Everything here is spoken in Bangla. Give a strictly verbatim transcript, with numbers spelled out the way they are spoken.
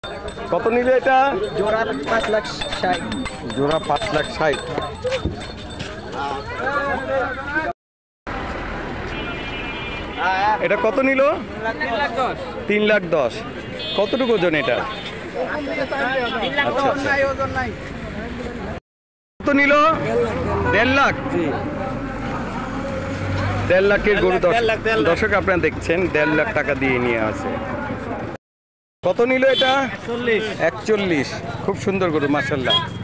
কত নিলে এটা? জোড়া পাঁচ লাখ ষাট। জোড়া পাঁচ লাখ ষাট। এটা কত নিল? তিন লাখ দশ। কতটুকু ওজন এটা? আচ্ছা কত নিল? দেড় লাখ। দেড় লাখের গরু। দর্শক আপনারা দেখছেন দেড় লাখ টাকা দিয়ে নিয়ে আছে। কত নিল এটা? একচল্লিশ। খুব সুন্দর গরু মাশাআল্লাহ।